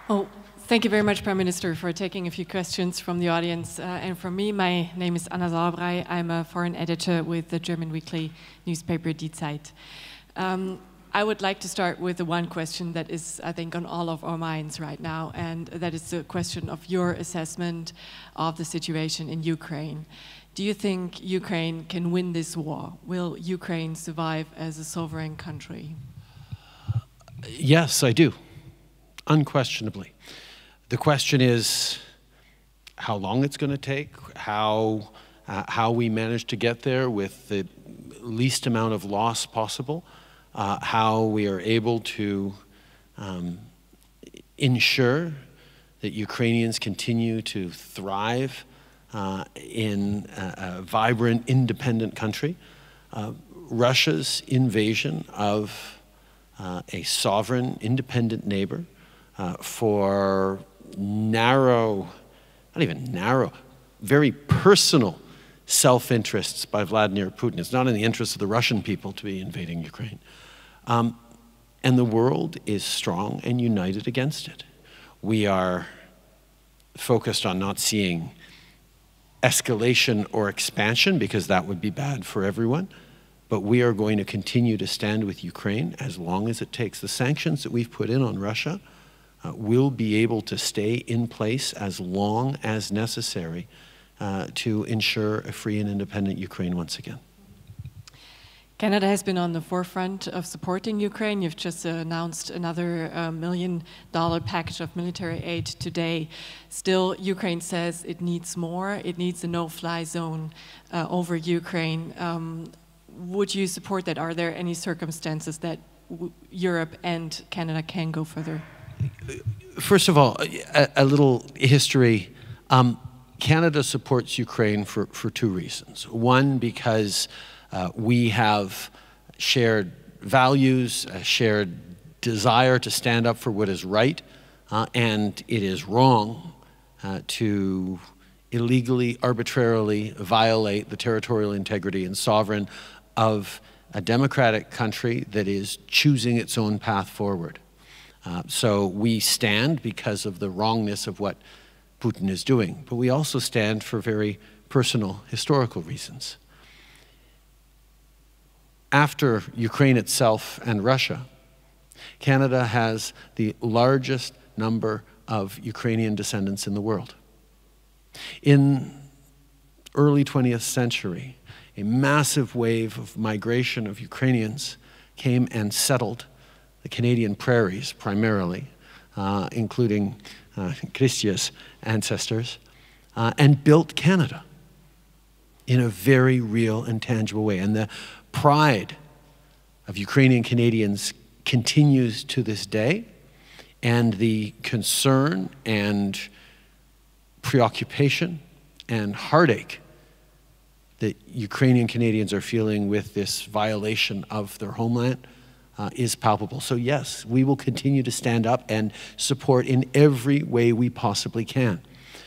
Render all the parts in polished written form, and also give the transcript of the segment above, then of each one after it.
Oh, thank you very much, Prime Minister, for taking a few questions from the audience. And from me, my name is Anna Sauerbrei. I'm a foreign editor with the German weekly newspaper Die Zeit. I would like to start with the one question that is, I think, on all of our minds right now, and that is the question of your assessment of the situation in Ukraine. Do you think Ukraine can win this war? Will Ukraine survive as a sovereign country? Yes, I do, unquestionably. The question is how long it's going to take, how we manage to get there with the least amount of loss possible, how we are able to ensure that Ukrainians continue to thrive in a vibrant, independent country. Russia's invasion of a sovereign, independent neighbor for narrow, not even narrow, very personal self-interests by Vladimir Putin. It's not in the interest of the Russian people to be invading Ukraine. And the world is strong and united against it. We are focused on not seeing escalation or expansion, because that would be bad for everyone. But we are going to continue to stand with Ukraine as long as it takes. The sanctions that we've put in on Russia will be able to stay in place as long as necessary to ensure a free and independent Ukraine once again. Canada has been on the forefront of supporting Ukraine. You've just announced another $1 million package of military aid today. Still, Ukraine says it needs more. It needs a no-fly zone over Ukraine. Would you support that? Are there any circumstances that Europe and Canada can go further? First of all, a little history. Canada supports Ukraine for two reasons. One, because we have shared values, a shared desire to stand up for what is right, and it is wrong to illegally, arbitrarily violate the territorial integrity and sovereign of a democratic country that is choosing its own path forward. So we stand because of the wrongness of what Putin is doing, but we also stand for very personal historical reasons. After Ukraine itself and Russia, Canada has the largest number of Ukrainian descendants in the world. In early 20th century, a massive wave of migration of Ukrainians came and settled the Canadian prairies primarily, including Christia's ancestors, and built Canada in a very real and tangible way. And the pride of Ukrainian Canadians continues to this day, and the concern and preoccupation and heartache that Ukrainian Canadians are feeling with this violation of their homeland is palpable. So yes, we will continue to stand up and support in every way we possibly can.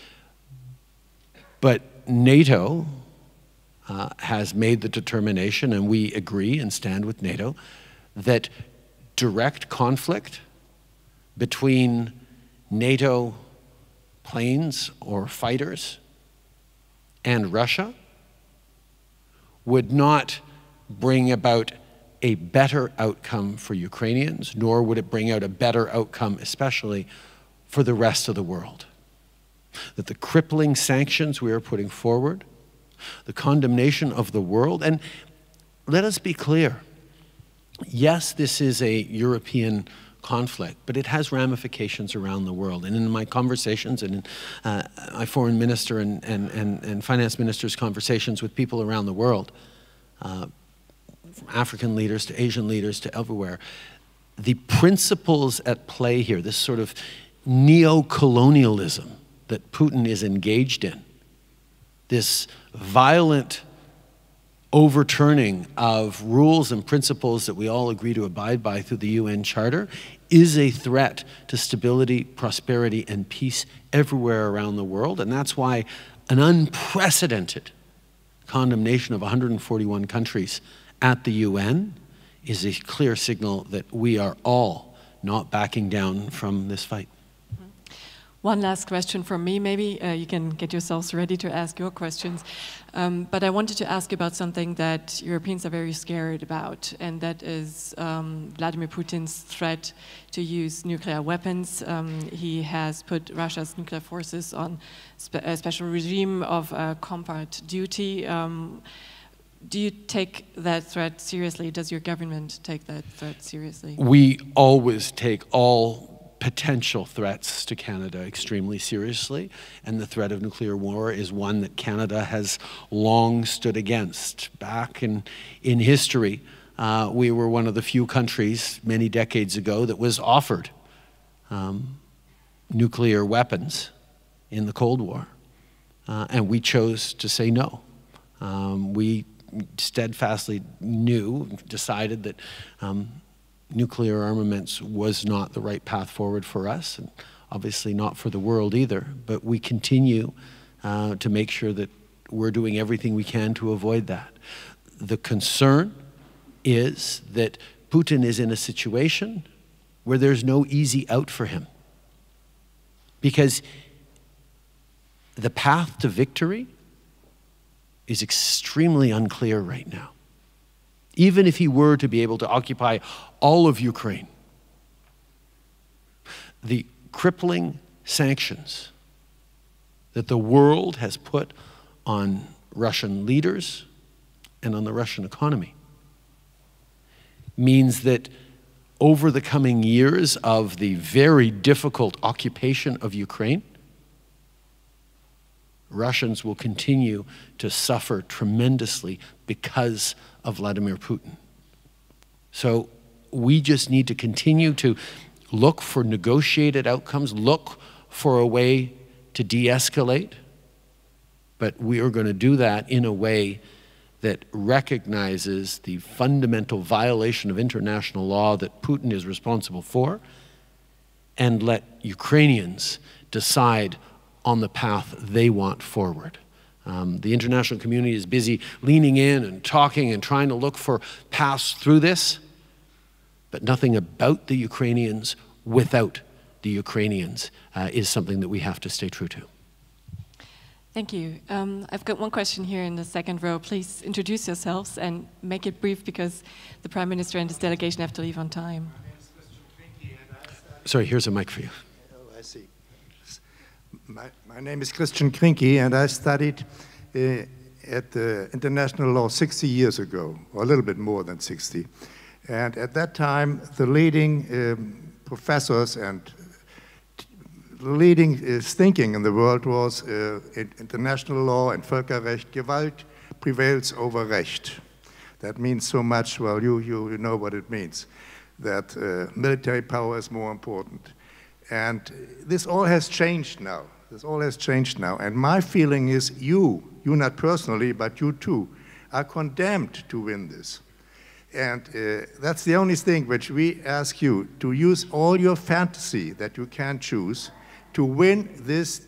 But NATO has made the determination, and we agree and stand with NATO, that direct conflict between NATO planes or fighters and Russia would not bring about a better outcome for Ukrainians, nor would it bring out a better outcome, especially for the rest of the world. That the crippling sanctions we are putting forward, the condemnation of the world, and let us be clear, yes, this is a European conflict, but it has ramifications around the world. And in my conversations and in my foreign minister and finance minister's conversations with people around the world, from African leaders to Asian leaders to everywhere, the principles at play here, this sort of neo-colonialism that Putin is engaged in, this violent overturning of rules and principles that we all agree to abide by through the UN Charter, is a threat to stability, prosperity, and peace everywhere around the world. And that's why an unprecedented condemnation of 141 countries at the UN is a clear signal that we are all not backing down from this fight. One last question from me, maybe. You can get yourselves ready to ask your questions. But I wanted to ask about something that Europeans are very scared about, and that is Vladimir Putin's threat to use nuclear weapons. He has put Russia's nuclear forces on a special regime of combat duty. Do you take that threat seriously? Does your government take that threat seriously? We always take all potential threats to Canada extremely seriously, and the threat of nuclear war is one that Canada has long stood against. Back in history, we were one of the few countries many decades ago that was offered nuclear weapons in the Cold War, and we chose to say no. We steadfastly decided that nuclear armaments was not the right path forward for us, and obviously not for the world either. But we continue to make sure that we're doing everything we can to avoid that. The concern is that Putin is in a situation where there's no easy out for him, because the path to victory is extremely unclear right now. Even if he were to be able to occupy all of Ukraine, the crippling sanctions that the world has put on Russian leaders and on the Russian economy means that over the coming years of the very difficult occupation of Ukraine, Russians will continue to suffer tremendously because of Vladimir Putin. So we just need to continue to look for negotiated outcomes, look for a way to de-escalate, but we are going to do that in a way that recognizes the fundamental violation of international law that Putin is responsible for, and let Ukrainians decide on the path they want forward. The international community is busy leaning in and talking and trying to look for paths through this, but nothing about the Ukrainians without the Ukrainians is something that we have to stay true to. Thank you. I've got one question here in the second row. Please introduce yourselves and make it brief, because the Prime Minister and his delegation have to leave on time. Sorry, here's a mic for you. Oh, I see. My name is Christian Krinky, and I studied at the international law 60 years ago, or a little bit more than 60. And at that time, the leading professors and the leading thinking in the world was international law and Völkerrecht. Gewalt prevails over Recht. That means so much, well, you know what it means, that military power is more important. And this all has changed now. This all has changed now. And my feeling is you not personally, but you too, are condemned to win this. And that's the only thing which we ask you, to use all your fantasy that you can choose to win this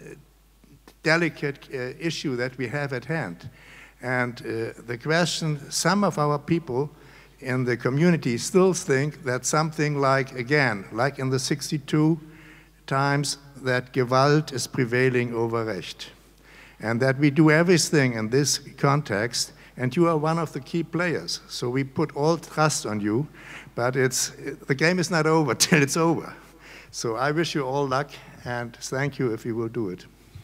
delicate issue that we have at hand. And the question, some of our people in the community still think that something like, again, like in the 62 times, that Gewalt is prevailing over Recht. And that we do everything in this context, and you are one of the key players. So we put all trust on you, but the game is not over till it's over. So I wish you all luck, and thank you if you will do it.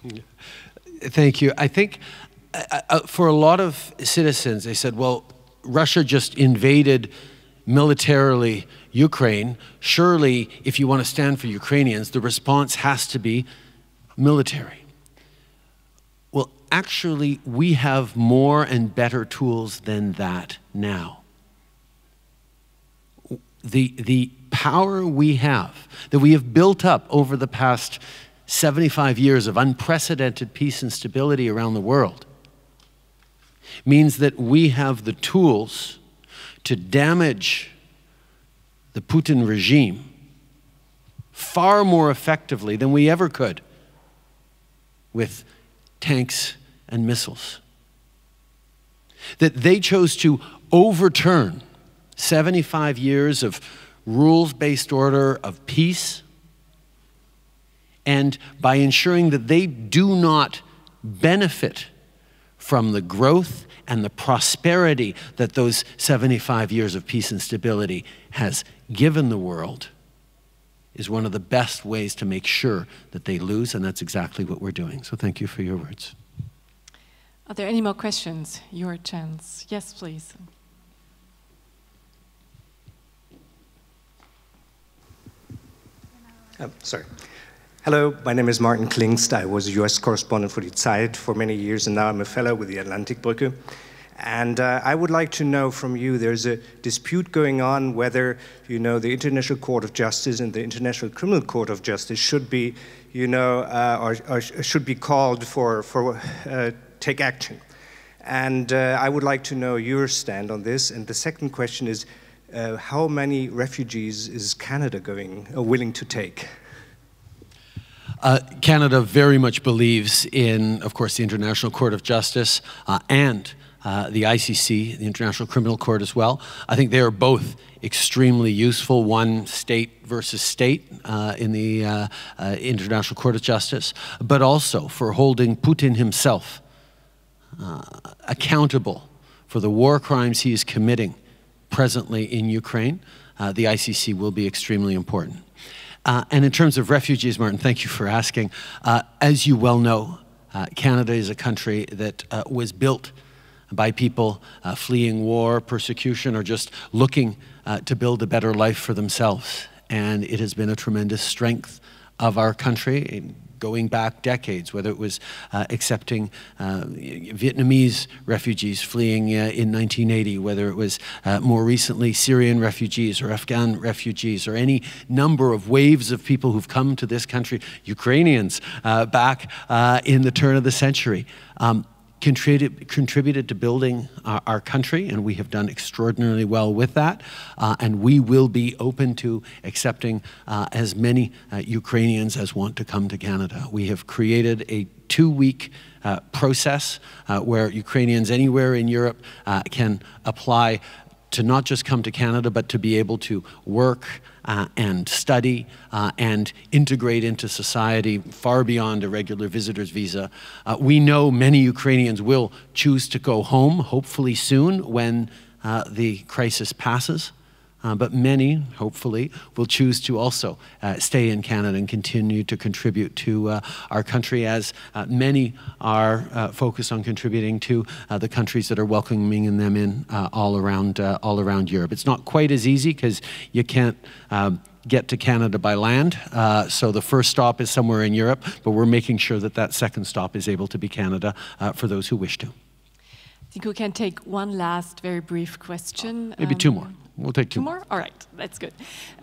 Thank you. I think for a lot of citizens, they said, well, Russia just invaded militarily Ukraine. Surely, if you want to stand for Ukrainians, the response has to be military. Well, actually, we have more and better tools than that now. The power we have, that we have built up over the past 75 years of unprecedented peace and stability around the world, means that we have the tools to damage the Putin regime far more effectively than we ever could with tanks and missiles. That they chose to overturn 75 years of rules-based order, of peace, and by ensuring that they do not benefit from the growth and the prosperity that those 75 years of peace and stability has given the world, is one of the best ways to make sure that they lose, and that's exactly what we're doing. So thank you for your words. Are there any more questions? Your chance. Yes, please. Sorry. Hello, my name is Martin Klingst. I was a US correspondent for Die Zeit for many years, and now I'm a fellow with the Atlantik-Brücke. And I would like to know from you, there's a dispute going on whether, you know, the International Court of Justice and the International Criminal Court of Justice should be, you know, or should be called for take action. And I would like to know your stand on this. And the second question is, how many refugees is Canada willing to take? Canada very much believes in, of course, the International Court of Justice and the ICC, the International Criminal Court as well. I think they are both extremely useful, one state versus state in the International Court of Justice, but also for holding Putin himself accountable for the war crimes he is committing presently in Ukraine. The ICC will be extremely important. And in terms of refugees, Martin, thank you for asking. As you well know, Canada is a country that was built by people fleeing war, persecution, or just looking to build a better life for themselves. And it has been a tremendous strength of our country, going back decades, whether it was accepting Vietnamese refugees fleeing in 1980, whether it was more recently Syrian refugees or Afghan refugees, or any number of waves of people who've come to this country, Ukrainians back in the turn of the century. Contributed to building our country, and we have done extraordinarily well with that. And we will be open to accepting as many Ukrainians as want to come to Canada. We have created a 2-week process where Ukrainians anywhere in Europe can apply to not just come to Canada, but to be able to work and study and integrate into society far beyond a regular visitor's visa. We know many Ukrainians will choose to go home, hopefully soon, when the crisis passes. But many, hopefully, will choose to also stay in Canada and continue to contribute to our country, as many are focused on contributing to the countries that are welcoming them in all around Europe. It's not quite as easy because you can't get to Canada by land. So the first stop is somewhere in Europe, but we're making sure that that second stop is able to be Canada for those who wish to. I think we can take one last very brief question. Maybe two more. We'll take two more. All right, that's good.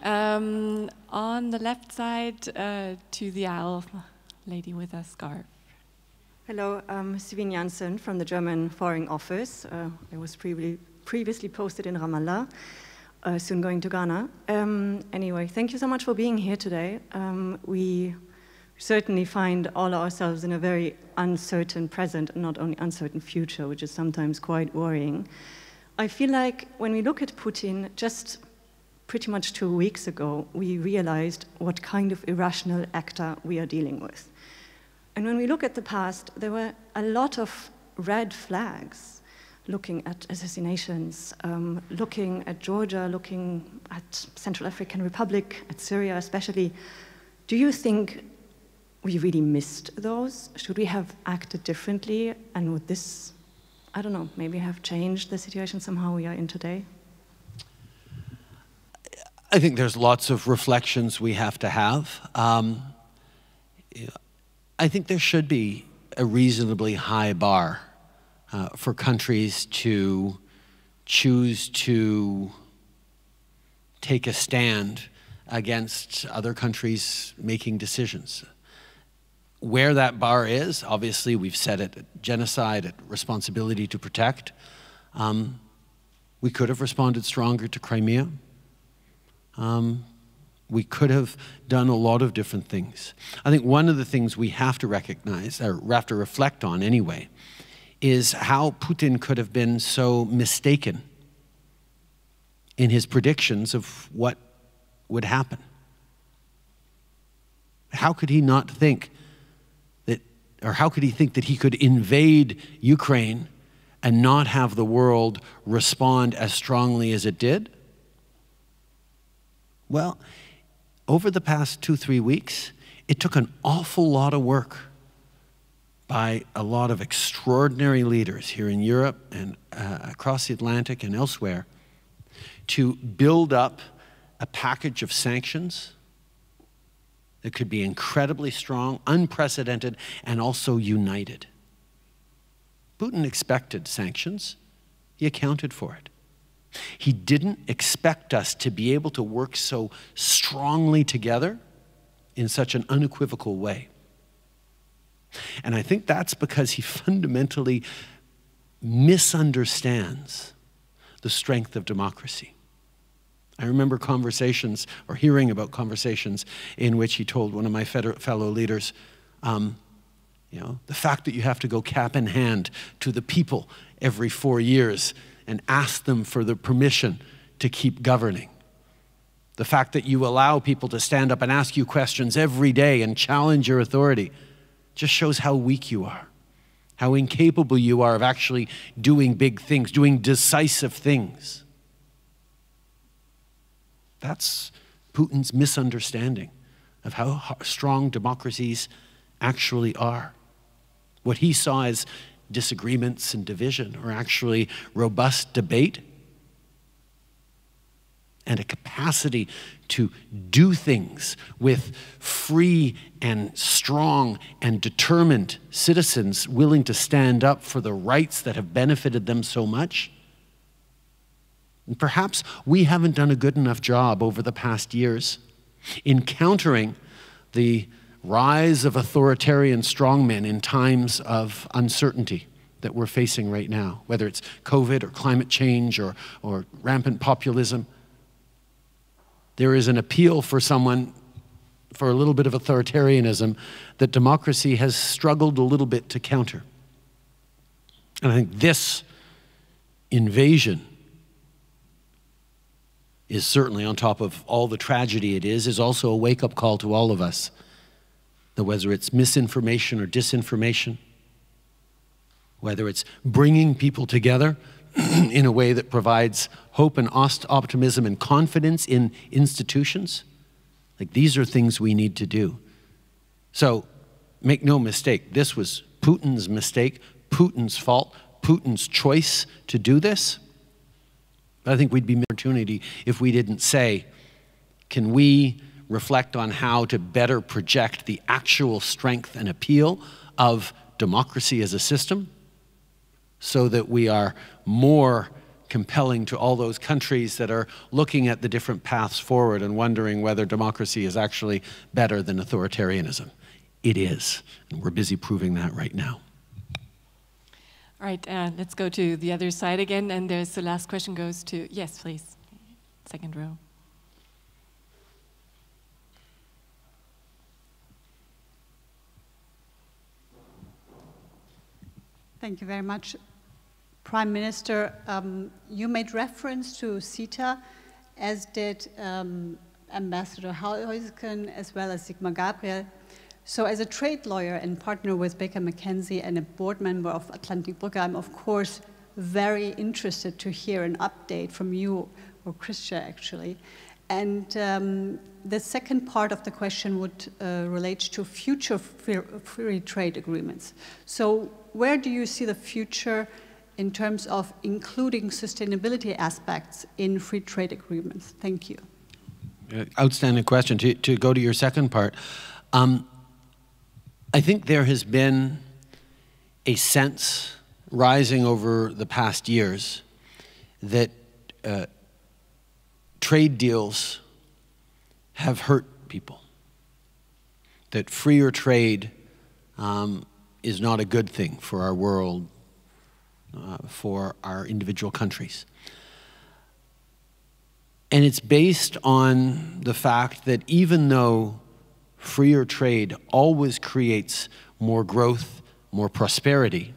On the left side to the aisle, lady with a scarf. Hello, I'm Sivin Janssen from the German Foreign Office. I was previously posted in Ramallah, soon going to Ghana. Anyway, thank you so much for being here today. We certainly find all ourselves in a very uncertain present and not only uncertain future, which is sometimes quite worrying. I feel like when we look at Putin, just pretty much 2 weeks ago, we realized what kind of irrational actor we are dealing with. And when we look at the past, there were a lot of red flags, looking at assassinations, looking at Georgia, looking at Central African Republic, at Syria especially. Do you think we really missed those? Should we have acted differently? And would this, I don't know, maybe have changed the situation somehow we are in today? I think there's lots of reflections we have to have. I think there should be a reasonably high bar for countries to choose to take a stand against other countries making decisions. Where that bar is, obviously we've said it, genocide, at responsibility to protect. We could have responded stronger to Crimea. We could have done a lot of different things. I think one of the things we have to recognize, or have to reflect on anyway, is how Putin could have been so mistaken in his predictions of what would happen. how could he not think that, or how could he think that he could invade Ukraine and not have the world respond as strongly as it did? Well, over the past 2-3 weeks, it took an awful lot of work by a lot of extraordinary leaders here in Europe and across the Atlantic and elsewhere to build up a package of sanctions that could be incredibly strong, unprecedented, and also united. Putin expected sanctions. He accounted for it. He didn't expect us to be able to work so strongly together in such an unequivocal way. And I think that's because he fundamentally misunderstands the strength of democracy. I remember conversations, or hearing about conversations, in which he told one of my fellow leaders, the fact that you have to go cap in hand to the people every 4 years and ask them for the permission to keep governing. The fact that you allow people to stand up and ask you questions every day and challenge your authority just shows how weak you are, how incapable you are of actually doing big things, doing decisive things. That's Putin's misunderstanding of how strong democracies actually are. What he saw as disagreements and division are actually robust debate and a capacity to do things with free and strong and determined citizens willing to stand up for the rights that have benefited them so much. And perhaps we haven't done a good enough job over the past years in countering the rise of authoritarian strongmen in times of uncertainty that we're facing right now, whether it's COVID or climate change or rampant populism. There is an appeal for someone, for a little bit of authoritarianism that democracy has struggled a little bit to counter. And I think this invasion is certainly, on top of all the tragedy it is also a wake-up call to all of us, that whether it's misinformation or disinformation, whether it's bringing people together in a way that provides hope and optimism and confidence in institutions, like these are things we need to do. So make no mistake, this was Putin's mistake, Putin's fault, Putin's choice to do this. But I think we'd be an opportunity if we didn't say, can we reflect on how to better project the actual strength and appeal of democracy as a system so that we are more compelling to all those countries that are looking at the different paths forward and wondering whether democracy is actually better than authoritarianism. It is, and we're busy proving that right now. All right, let's go to the other side again, and there's the last question goes to, yes, please, second row. Thank you very much. Prime Minister, you made reference to CETA, as did Ambassador Heusken, as well as Sigmar Gabriel. So as a trade lawyer and partner with Baker McKenzie and a board member of Atlantik-Brücke, I'm of course very interested to hear an update from you, or Christian actually. And the second part of the question would relate to future free trade agreements. So where do you see the future in terms of including sustainability aspects in free trade agreements? Thank you. Outstanding question. To go to your second part, I think there has been a sense rising over the past years that trade deals have hurt people, that freer trade is not a good thing for our world, for our individual countries. And it's based on the fact that even though freer trade always creates more growth, more prosperity,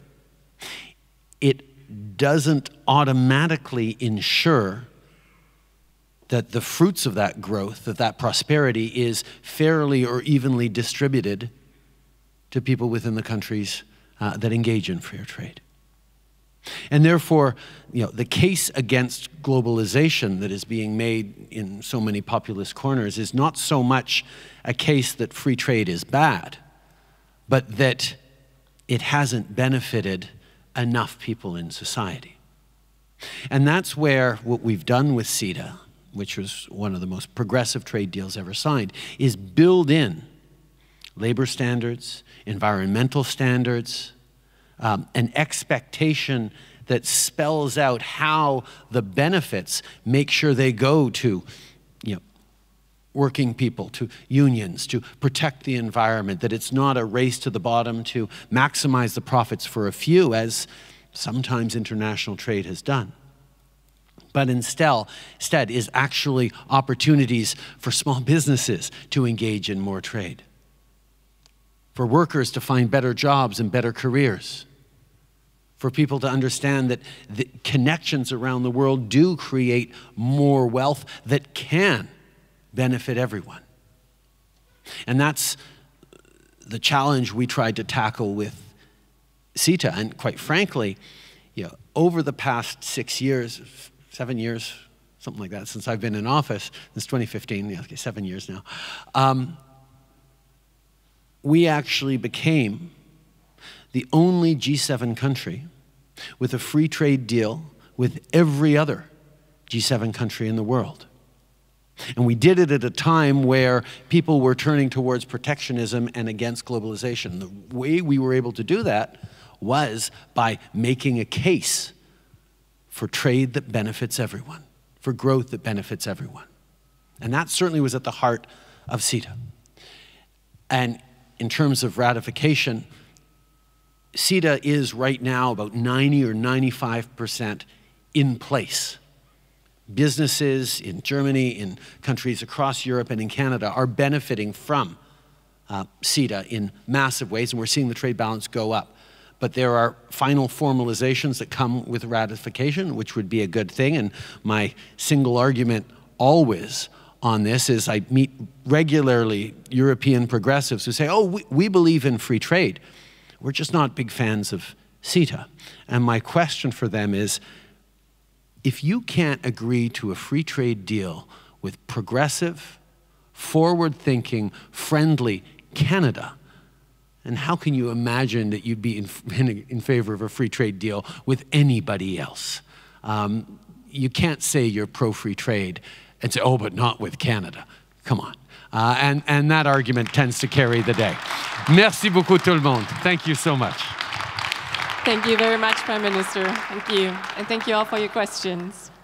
it doesn't automatically ensure that the fruits of that growth, that prosperity is fairly or evenly distributed to people within the countries that engage in fair trade. And therefore, the case against globalization that is being made in so many populist corners is not so much a case that free trade is bad, but that it hasn't benefited enough people in society. And that's where what we've done with CETA, which was one of the most progressive trade deals ever signed, is build in labor standards, environmental standards, an expectation that spells out how the benefits make sure they go to working people, to unions, to protect the environment, that it's not a race to the bottom to maximize the profits for a few, as sometimes international trade has done. But instead is actually opportunities for small businesses to engage in more trade, for workers to find better jobs and better careers, for people to understand that the connections around the world do create more wealth that can benefit everyone. And that's the challenge we tried to tackle with CETA. And quite frankly, over the past 6 years, 7 years, something like that, since I've been in office, since 2015, okay, 7 years now, we actually became the only G7 country with a free trade deal with every other G7 country in the world. And we did it at a time where people were turning towards protectionism and against globalization. The way we were able to do that was by making a case for trade that benefits everyone, for growth that benefits everyone. And that certainly was at the heart of CETA. And in terms of ratification, CETA is right now about 90 or 95% in place. Businesses in Germany, in countries across Europe and in Canada are benefiting from CETA in massive ways, and we're seeing the trade balance go up. But there are final formalizations that come with ratification, which would be a good thing, and my single argument always on this is I meet regularly European progressives who say, oh, we believe in free trade. We're just not big fans of CETA. And my question for them is, if you can't agree to a free trade deal with progressive, forward-thinking, friendly Canada, and how can you imagine that you'd be in favor of a free trade deal with anybody else? You can't say you're pro-free trade and say, oh, but not with Canada. Come on. And that argument tends to carry the day. Merci beaucoup tout le monde. Thank you so much. Thank you very much, Prime Minister. Thank you. And thank you all for your questions.